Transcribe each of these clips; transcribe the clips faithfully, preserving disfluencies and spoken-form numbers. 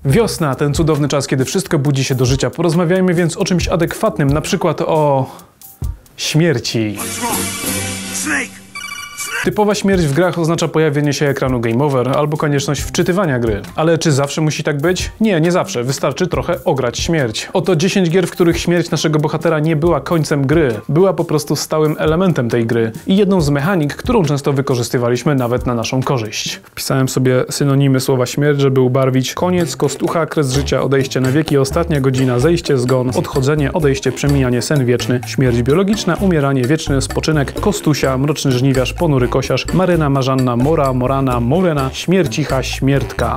Wiosna, ten cudowny czas, kiedy wszystko budzi się do życia. Porozmawiajmy więc o czymś adekwatnym, na przykład o... śmierci. Typowa śmierć w grach oznacza pojawienie się ekranu Game Over albo konieczność wczytywania gry. Ale czy zawsze musi tak być? Nie, nie zawsze. Wystarczy trochę ograć śmierć. Oto dziesięć gier, w których śmierć naszego bohatera nie była końcem gry. Była po prostu stałym elementem tej gry i jedną z mechanik, którą często wykorzystywaliśmy nawet na naszą korzyść. Wpisałem sobie synonimy słowa śmierć, żeby ubarwić: koniec, kostucha, kres życia, odejście na wieki, ostatnia godzina, zejście, zgon, odchodzenie, odejście, przemijanie, sen wieczny, śmierć biologiczna, umieranie, wieczny spoczynek, kostusia, mroczny żniwiarz, ponury kosiarz, maryna, marzanna, mora, morana, morena, śmiercicha, śmiertka.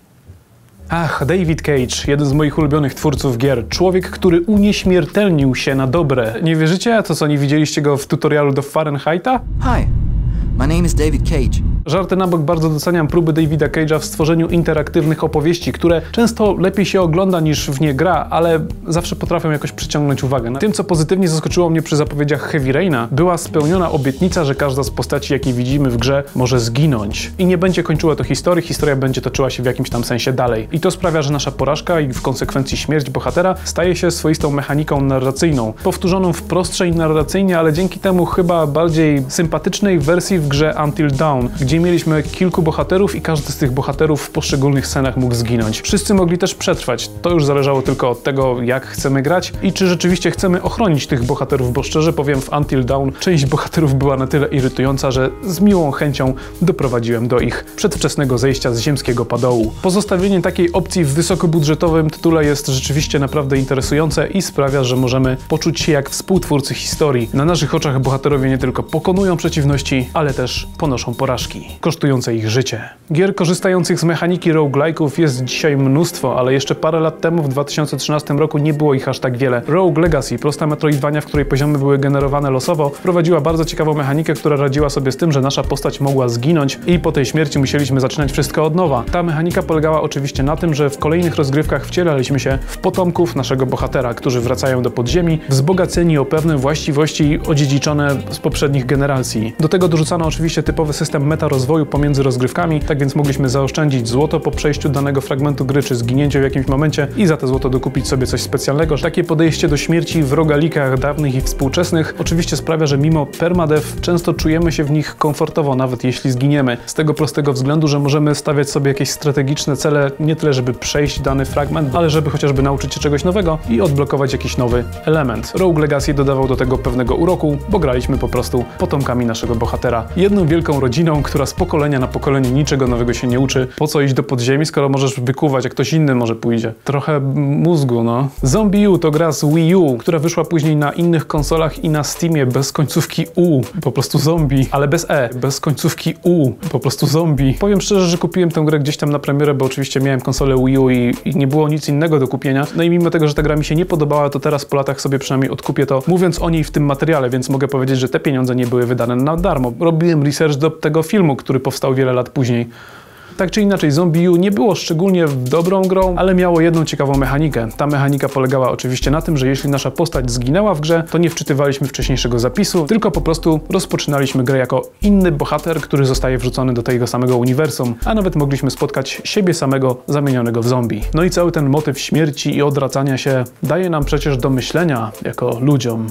Ach, David Cage, jeden z moich ulubionych twórców gier. Człowiek, który unieśmiertelnił się na dobre. Nie wierzycie? To co, nie widzieliście go w tutorialu do Fahrenheita? Hi, my name is David Cage. Żarty na bok, bardzo doceniam próby Davida Cage'a w stworzeniu interaktywnych opowieści, które często lepiej się ogląda niż w nie gra, ale zawsze potrafią jakoś przyciągnąć uwagę. Tym, co pozytywnie zaskoczyło mnie przy zapowiedziach Heavy Raina, była spełniona obietnica, że każda z postaci, jakie widzimy w grze, może zginąć. I nie będzie kończyła to historii, historia będzie toczyła się w jakimś tam sensie dalej. I to sprawia, że nasza porażka i w konsekwencji śmierć bohatera staje się swoistą mechaniką narracyjną, powtórzoną w prostszej narracyjnie, ale dzięki temu chyba bardziej sympatycznej wersji w grze Until Dawn, gdzie mieliśmy kilku bohaterów i każdy z tych bohaterów w poszczególnych scenach mógł zginąć. Wszyscy mogli też przetrwać. To już zależało tylko od tego, jak chcemy grać i czy rzeczywiście chcemy ochronić tych bohaterów, bo szczerze powiem, w Until Dawn część bohaterów była na tyle irytująca, że z miłą chęcią doprowadziłem do ich przedwczesnego zejścia z ziemskiego padołu. Pozostawienie takiej opcji w wysokobudżetowym tytule jest rzeczywiście naprawdę interesujące i sprawia, że możemy poczuć się jak współtwórcy historii. Na naszych oczach bohaterowie nie tylko pokonują przeciwności, ale też ponoszą porażki kosztujące ich życie. Gier korzystających z mechaniki roguelike'ów jest dzisiaj mnóstwo, ale jeszcze parę lat temu, w dwa tysiące trzynastym roku, nie było ich aż tak wiele. Rogue Legacy, prosta metroidvania, w której poziomy były generowane losowo, wprowadziła bardzo ciekawą mechanikę, która radziła sobie z tym, że nasza postać mogła zginąć i po tej śmierci musieliśmy zaczynać wszystko od nowa. Ta mechanika polegała oczywiście na tym, że w kolejnych rozgrywkach wcielaliśmy się w potomków naszego bohatera, którzy wracają do podziemi, wzbogaceni o pewne właściwości odziedziczone z poprzednich generacji. Do tego dorzucano oczywiście typowy system meta rozwoju pomiędzy rozgrywkami, tak więc mogliśmy zaoszczędzić złoto po przejściu danego fragmentu gry czy zginięciu w jakimś momencie i za to złoto dokupić sobie coś specjalnego. Takie podejście do śmierci w rogalikach dawnych i współczesnych oczywiście sprawia, że mimo permadeath często czujemy się w nich komfortowo, nawet jeśli zginiemy. Z tego prostego względu, że możemy stawiać sobie jakieś strategiczne cele, nie tyle żeby przejść dany fragment, ale żeby chociażby nauczyć się czegoś nowego i odblokować jakiś nowy element. Rogue Legacy dodawał do tego pewnego uroku, bo graliśmy po prostu potomkami naszego bohatera. Jedną wielką rodziną, która z pokolenia na pokolenie niczego nowego się nie uczy. Po co iść do podziemi, skoro możesz wykuwać, jak ktoś inny może pójdzie? Trochę mózgu, no. Zombie U to gra z Wii U, która wyszła później na innych konsolach i na Steamie bez końcówki U. Po prostu zombie, ale bez E. Bez końcówki U. Po prostu zombie. Powiem szczerze, że kupiłem tę grę gdzieś tam na premierę, bo oczywiście miałem konsolę Wii U i, i nie było nic innego do kupienia. No i mimo tego, że ta gra mi się nie podobała, to teraz po latach sobie przynajmniej odkupię to, mówiąc o niej w tym materiale, więc mogę powiedzieć, że te pieniądze nie były wydane na darmo. Robiłem research do tego filmu, który powstał wiele lat później. Tak czy inaczej, Zombie U nie było szczególnie dobrą grą, ale miało jedną ciekawą mechanikę. Ta mechanika polegała oczywiście na tym, że jeśli nasza postać zginęła w grze, to nie wczytywaliśmy wcześniejszego zapisu, tylko po prostu rozpoczynaliśmy grę jako inny bohater, który zostaje wrzucony do tego samego uniwersum, a nawet mogliśmy spotkać siebie samego zamienionego w zombie. No i cały ten motyw śmierci i odracania się daje nam przecież do myślenia jako ludziom.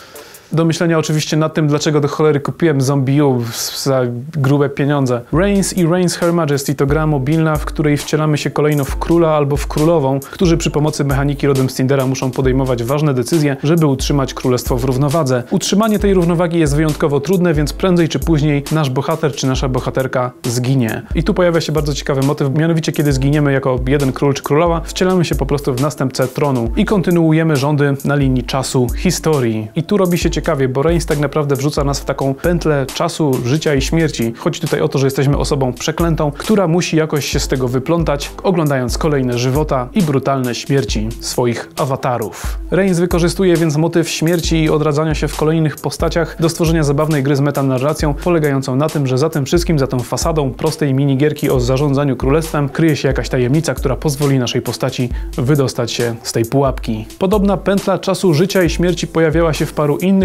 Do myślenia oczywiście nad tym, dlaczego do cholery kupiłem Zombie U za grube pieniądze. Reigns i Reigns Her Majesty to gra mobilna, w której wcielamy się kolejno w króla albo w królową, którzy przy pomocy mechaniki rodem z Tindera muszą podejmować ważne decyzje, żeby utrzymać królestwo w równowadze. Utrzymanie tej równowagi jest wyjątkowo trudne, więc prędzej czy później nasz bohater czy nasza bohaterka zginie. I tu pojawia się bardzo ciekawy motyw, mianowicie kiedy zginiemy jako jeden król czy królowa, wcielamy się po prostu w następcę tronu i kontynuujemy rządy na linii czasu historii. I tu robi się ciekawie, bo Reigns tak naprawdę wrzuca nas w taką pętlę czasu, życia i śmierci. Chodzi tutaj o to, że jesteśmy osobą przeklętą, która musi jakoś się z tego wyplątać, oglądając kolejne żywota i brutalne śmierci swoich awatarów. Reigns wykorzystuje więc motyw śmierci i odradzania się w kolejnych postaciach do stworzenia zabawnej gry z metanarracją, polegającą na tym, że za tym wszystkim, za tą fasadą prostej minigierki o zarządzaniu królestwem, kryje się jakaś tajemnica, która pozwoli naszej postaci wydostać się z tej pułapki. Podobna pętla czasu, życia i śmierci pojawiała się w paru innych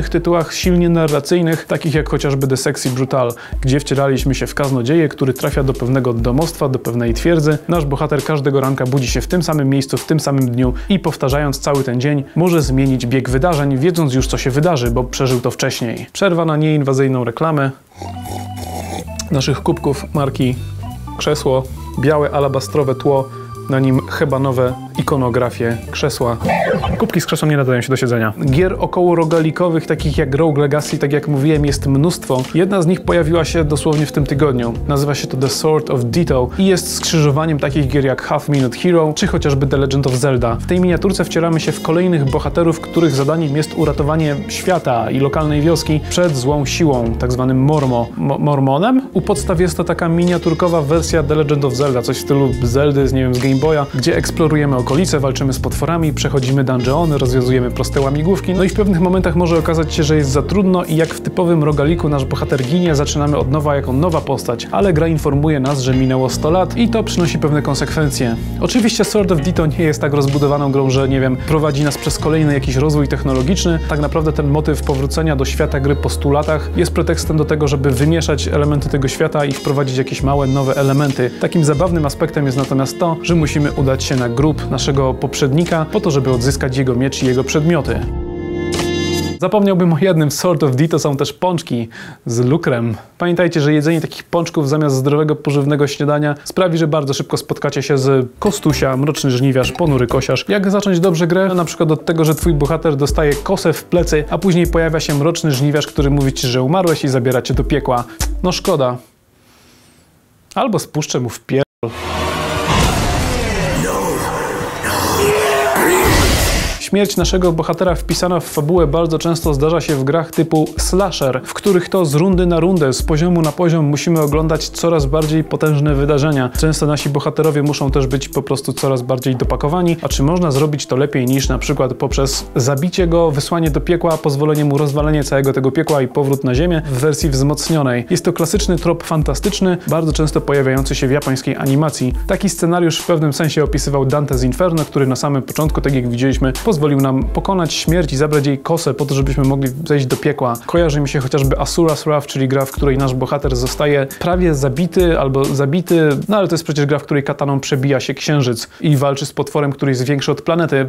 innych tytułach silnie narracyjnych, takich jak chociażby The Sexy Brutal, gdzie wcielaliśmy się w kaznodzieję, który trafia do pewnego domostwa, do pewnej twierdzy. Nasz bohater każdego ranka budzi się w tym samym miejscu, w tym samym dniu i powtarzając cały ten dzień może zmienić bieg wydarzeń, wiedząc już co się wydarzy, bo przeżył to wcześniej. Przerwa na nieinwazyjną reklamę naszych kubków marki Krzesło, białe alabastrowe tło, na nim hebanowe ikonografie krzesła. Kubki z krzesłem nie nadają się do siedzenia. Gier około rogalikowych, takich jak Rogue Legacy, tak jak mówiłem, jest mnóstwo. Jedna z nich pojawiła się dosłownie w tym tygodniu. Nazywa się to The Sword of Ditto i jest skrzyżowaniem takich gier jak Half Minute Hero, czy chociażby The Legend of Zelda. W tej miniaturce wcieramy się w kolejnych bohaterów, których zadaniem jest uratowanie świata i lokalnej wioski przed złą siłą, tak zwanym mormo. Mo mormonem? U podstaw jest to taka miniaturkowa wersja The Legend of Zelda, coś w stylu Zeldy, z, nie wiem, z Game Boya, gdzie eksplorujemy okolice, walczymy z potworami, przechodzimy dungeony, rozwiązujemy proste łamigłówki, no i w pewnych momentach może okazać się, że jest za trudno i jak w typowym rogaliku nasz bohater ginie, zaczynamy od nowa jako nowa postać, ale gra informuje nas, że minęło sto lat i to przynosi pewne konsekwencje. Oczywiście Sword of Ditto nie jest tak rozbudowaną grą, że, nie wiem, prowadzi nas przez kolejny jakiś rozwój technologiczny. Tak naprawdę ten motyw powrócenia do świata gry po stu latach jest pretekstem do tego, żeby wymieszać elementy tego świata i wprowadzić jakieś małe, nowe elementy. Takim zabawnym aspektem jest natomiast to, że musimy udać się na grób naszego poprzednika po to, żeby odzyskać jego miecz i jego przedmioty. Zapomniałbym o jednym, w Sword of Ditto są też pączki z lukrem. Pamiętajcie, że jedzenie takich pączków zamiast zdrowego, pożywnego śniadania sprawi, że bardzo szybko spotkacie się z Kostusia, Mroczny Żniwiarz, Ponury Kosiarz. Jak zacząć dobrze grę? No, na przykład od tego, że twój bohater dostaje kosę w plecy, a później pojawia się Mroczny Żniwiarz, który mówi ci, że umarłeś i zabiera cię do piekła. No szkoda. Albo spuszczę mu w pier... Śmierć naszego bohatera wpisana w fabułę bardzo często zdarza się w grach typu slasher, w których to z rundy na rundę, z poziomu na poziom musimy oglądać coraz bardziej potężne wydarzenia. Często nasi bohaterowie muszą też być po prostu coraz bardziej dopakowani, a czy można zrobić to lepiej niż na przykład poprzez zabicie go, wysłanie do piekła, pozwolenie mu rozwalenie całego tego piekła i powrót na ziemię w wersji wzmocnionej. Jest to klasyczny trop fantastyczny, bardzo często pojawiający się w japońskiej animacji. Taki scenariusz w pewnym sensie opisywał Dante's Inferno, który na samym początku, tak jak widzieliśmy, pozwolił nam pokonać śmierć i zabrać jej kosę po to, żebyśmy mogli zejść do piekła. Kojarzy mi się chociażby Asura's Wrath, czyli gra, w której nasz bohater zostaje prawie zabity albo zabity, no ale to jest przecież gra, w której kataną przebija się księżyc i walczy z potworem, który jest większy od planety.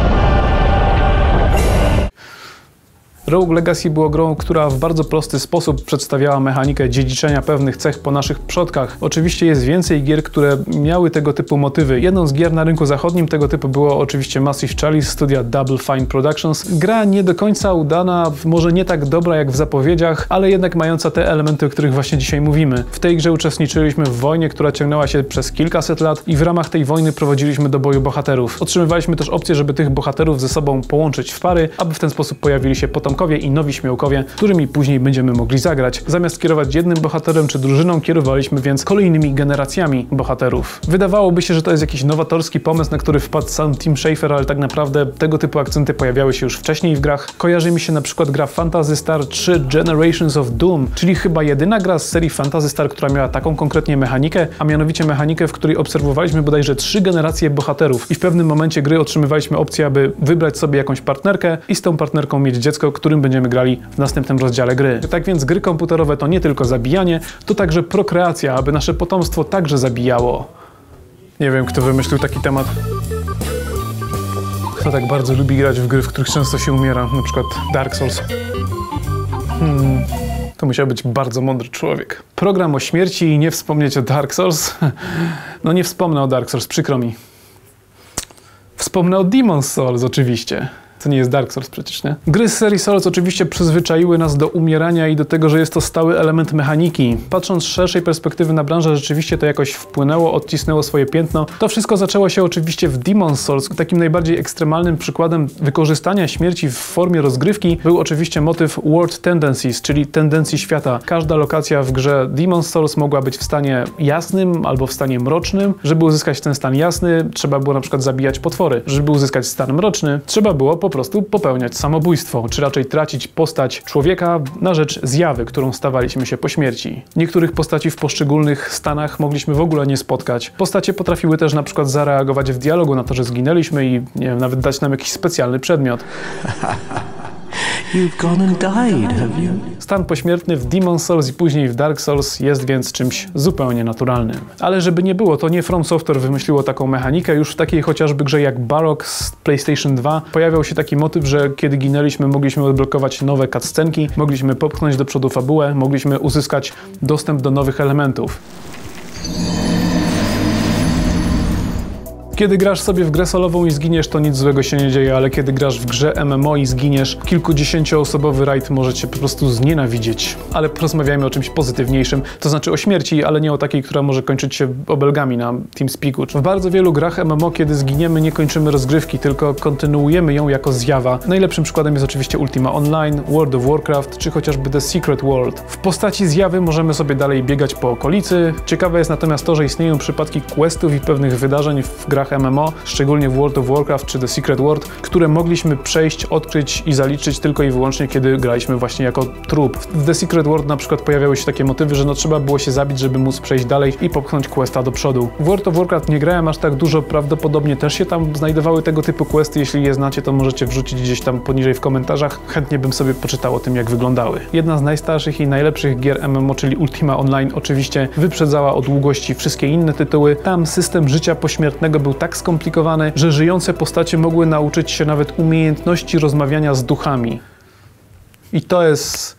Rogue Legacy było grą, która w bardzo prosty sposób przedstawiała mechanikę dziedziczenia pewnych cech po naszych przodkach. Oczywiście jest więcej gier, które miały tego typu motywy. Jedną z gier na rynku zachodnim tego typu było oczywiście Massive Chalice studia Double Fine Productions. Gra nie do końca udana, może nie tak dobra jak w zapowiedziach, ale jednak mająca te elementy, o których właśnie dzisiaj mówimy. W tej grze uczestniczyliśmy w wojnie, która ciągnęła się przez kilkaset lat i w ramach tej wojny prowadziliśmy do boju bohaterów. Otrzymywaliśmy też opcję, żeby tych bohaterów ze sobą połączyć w pary, aby w ten sposób pojawili się potomkowie i nowi śmiałkowie, którymi później będziemy mogli zagrać. Zamiast kierować jednym bohaterem czy drużyną, kierowaliśmy więc kolejnymi generacjami bohaterów. Wydawałoby się, że to jest jakiś nowatorski pomysł, na który wpadł sam Tim Schafer, ale tak naprawdę tego typu akcenty pojawiały się już wcześniej w grach. Kojarzy mi się na przykład gra Phantasy Star trzy Generations of Doom, czyli chyba jedyna gra z serii Phantasy Star, która miała taką konkretnie mechanikę, a mianowicie mechanikę, w której obserwowaliśmy bodajże trzy generacje bohaterów i w pewnym momencie gry otrzymywaliśmy opcję, aby wybrać sobie jakąś partnerkę i z tą partnerką mieć dziecko, którym będziemy grali w następnym rozdziale gry. Tak więc gry komputerowe to nie tylko zabijanie, to także prokreacja, aby nasze potomstwo także zabijało. Nie wiem, kto wymyślił taki temat. Kto tak bardzo lubi grać w gry, w których często się umiera, na przykład Dark Souls. Hmm... To musiał być bardzo mądry człowiek. Program o śmierci i nie wspomnieć o Dark Souls? No nie wspomnę o Dark Souls, przykro mi. Wspomnę o Demon's Souls oczywiście. To nie jest Dark Souls przecież, nie? Gry z serii Souls oczywiście przyzwyczaiły nas do umierania i do tego, że jest to stały element mechaniki. Patrząc z szerszej perspektywy na branżę, rzeczywiście to jakoś wpłynęło, odcisnęło swoje piętno. To wszystko zaczęło się oczywiście w Demon's Souls. Takim najbardziej ekstremalnym przykładem wykorzystania śmierci w formie rozgrywki był oczywiście motyw World Tendencies, czyli tendencji świata. Każda lokacja w grze Demon's Souls mogła być w stanie jasnym albo w stanie mrocznym. Żeby uzyskać ten stan jasny, trzeba było na przykład zabijać potwory. Żeby uzyskać stan mroczny, trzeba było po prostu popełniać samobójstwo, czy raczej tracić postać człowieka na rzecz zjawy, którą stawaliśmy się po śmierci. Niektórych postaci w poszczególnych stanach mogliśmy w ogóle nie spotkać. Postacie potrafiły też na przykład zareagować w dialogu na to, że zginęliśmy i nie wiem, nawet dać nam jakiś specjalny przedmiot. You've gone and died, have you? Stan pośmiertny w Demon's Souls i później w Dark Souls jest więc czymś zupełnie naturalnym. Ale żeby nie było, to nie From Software wymyśliło taką mechanikę. Już w takiej chociażby grze jak Barrock z PlayStation dwa pojawiał się taki motyw, że kiedy ginęliśmy, mogliśmy odblokować nowe cutscenki, mogliśmy popchnąć do przodu fabułę, mogliśmy uzyskać dostęp do nowych elementów. Kiedy grasz sobie w grę solową i zginiesz, to nic złego się nie dzieje, ale kiedy grasz w grze M M O i zginiesz, kilkudziesięcioosobowy rajd może cię po prostu znienawidzieć. Ale porozmawiajmy o czymś pozytywniejszym, to znaczy o śmierci, ale nie o takiej, która może kończyć się obelgami na TeamSpeaku. W bardzo wielu grach M M O, kiedy zginiemy, nie kończymy rozgrywki, tylko kontynuujemy ją jako zjawa. Najlepszym przykładem jest oczywiście Ultima Online, World of Warcraft, czy chociażby The Secret World. W postaci zjawy możemy sobie dalej biegać po okolicy. Ciekawe jest natomiast to, że istnieją przypadki questów i pewnych wydarzeń w grach M M O, szczególnie w World of Warcraft czy The Secret World, które mogliśmy przejść, odkryć i zaliczyć tylko i wyłącznie, kiedy graliśmy właśnie jako trup. W The Secret World na przykład pojawiały się takie motywy, że no trzeba było się zabić, żeby móc przejść dalej i popchnąć questa do przodu. W World of Warcraft nie grałem aż tak dużo, prawdopodobnie też się tam znajdowały tego typu questy. Jeśli je znacie, to możecie wrzucić gdzieś tam poniżej w komentarzach. Chętnie bym sobie poczytał o tym, jak wyglądały. Jedna z najstarszych i najlepszych gier M M O, czyli Ultima Online, oczywiście wyprzedzała o długości wszystkie inne tytuły. Tam system życia pośmiertnego był tak skomplikowany, że żyjące postacie mogły nauczyć się nawet umiejętności rozmawiania z duchami. I to jest...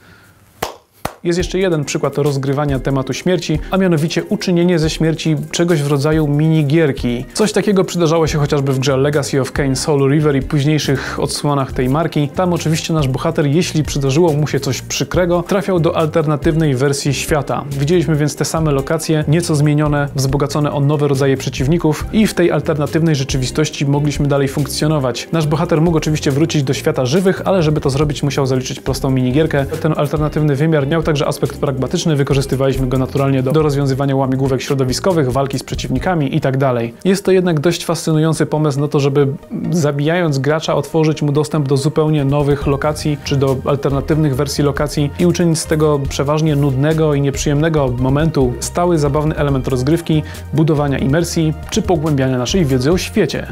Jest jeszcze jeden przykład rozgrywania tematu śmierci, a mianowicie uczynienie ze śmierci czegoś w rodzaju minigierki. Coś takiego przydarzało się chociażby w grze Legacy of Kain Soul River i późniejszych odsłonach tej marki. Tam oczywiście nasz bohater, jeśli przydarzyło mu się coś przykrego, trafiał do alternatywnej wersji świata. Widzieliśmy więc te same lokacje, nieco zmienione, wzbogacone o nowe rodzaje przeciwników i w tej alternatywnej rzeczywistości mogliśmy dalej funkcjonować. Nasz bohater mógł oczywiście wrócić do świata żywych, ale żeby to zrobić, musiał zaliczyć prostą minigierkę. Ten alternatywny wymiar miał także aspekt pragmatyczny, wykorzystywaliśmy go naturalnie do, do rozwiązywania łamigłówek środowiskowych, walki z przeciwnikami i tak dalej. Jest to jednak dość fascynujący pomysł na to, żeby zabijając gracza otworzyć mu dostęp do zupełnie nowych lokacji, czy do alternatywnych wersji lokacji i uczynić z tego przeważnie nudnego i nieprzyjemnego momentu stały, zabawny element rozgrywki, budowania imersji, czy pogłębiania naszej wiedzy o świecie.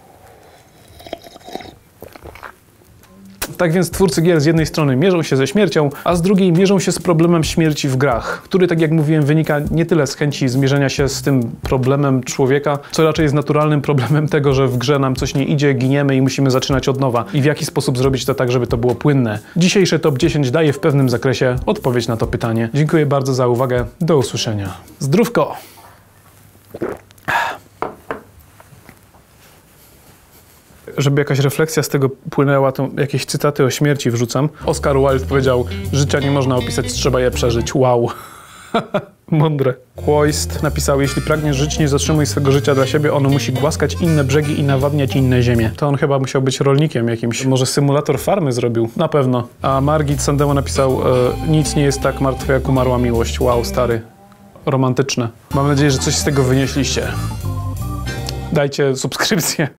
Tak więc twórcy gier z jednej strony mierzą się ze śmiercią, a z drugiej mierzą się z problemem śmierci w grach, który, tak jak mówiłem, wynika nie tyle z chęci zmierzenia się z tym problemem człowieka, co raczej jest naturalnym problemem tego, że w grze nam coś nie idzie, giniemy i musimy zaczynać od nowa. I w jaki sposób zrobić to tak, żeby to było płynne. Dzisiejsze top dziesięć daje w pewnym zakresie odpowiedź na to pytanie. Dziękuję bardzo za uwagę. Do usłyszenia. Zdrówko! Żeby jakaś refleksja z tego płynęła, to jakieś cytaty o śmierci wrzucam. Oscar Wilde powiedział: życia nie można opisać, trzeba je przeżyć. Wow. Mądre. Quoist napisał: jeśli pragniesz żyć, nie zatrzymuj swego życia dla siebie, ono musi głaskać inne brzegi i nawadniać inne ziemie. To on chyba musiał być rolnikiem jakimś. Może symulator farmy zrobił? Na pewno. A Margit Sandemo napisał: e, nic nie jest tak martwe, jak umarła miłość. Wow, stary. Romantyczne. Mam nadzieję, że coś z tego wynieśliście. Dajcie subskrypcję.